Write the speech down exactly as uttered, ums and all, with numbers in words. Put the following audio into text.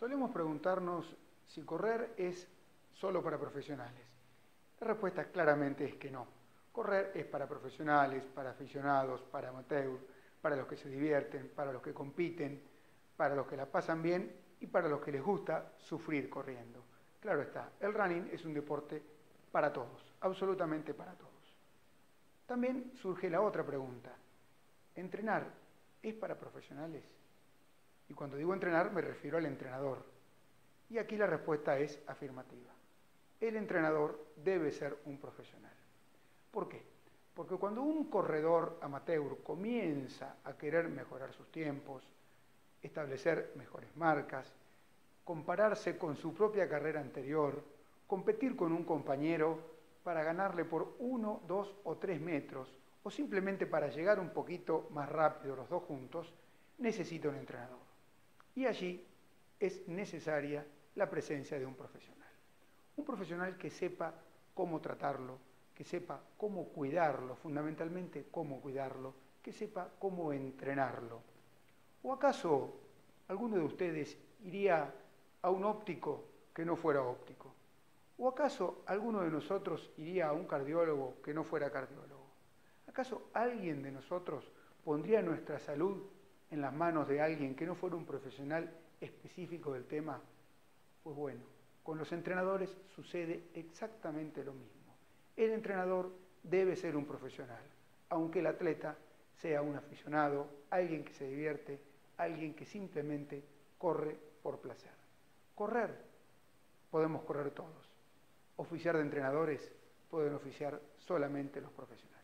Solemos preguntarnos si correr es solo para profesionales. La respuesta claramente es que no. Correr es para profesionales, para aficionados, para amateurs, para los que se divierten, para los que compiten, para los que la pasan bien y para los que les gusta sufrir corriendo. Claro está, el running es un deporte para todos, absolutamente para todos. También surge la otra pregunta. ¿Entrenar es para profesionales? Y cuando digo entrenar me refiero al entrenador. Y aquí la respuesta es afirmativa. El entrenador debe ser un profesional. ¿Por qué? Porque cuando un corredor amateur comienza a querer mejorar sus tiempos, establecer mejores marcas, compararse con su propia carrera anterior, competir con un compañero para ganarle por uno, dos o tres metros, o simplemente para llegar un poquito más rápido los dos juntos, necesita un entrenador. Y allí es necesaria la presencia de un profesional. Un profesional que sepa cómo tratarlo, que sepa cómo cuidarlo, fundamentalmente cómo cuidarlo, que sepa cómo entrenarlo. ¿O acaso alguno de ustedes iría a un óptico que no fuera óptico? ¿O acaso alguno de nosotros iría a un cardiólogo que no fuera cardiólogo? ¿Acaso alguien de nosotros pondría nuestra salud en las manos de alguien que no fuera un profesional específico del tema? Pues bueno, con los entrenadores sucede exactamente lo mismo. El entrenador debe ser un profesional, aunque el atleta sea un aficionado, alguien que se divierte, alguien que simplemente corre por placer. Correr, podemos correr todos. Oficiar de entrenadores pueden oficiar solamente los profesionales.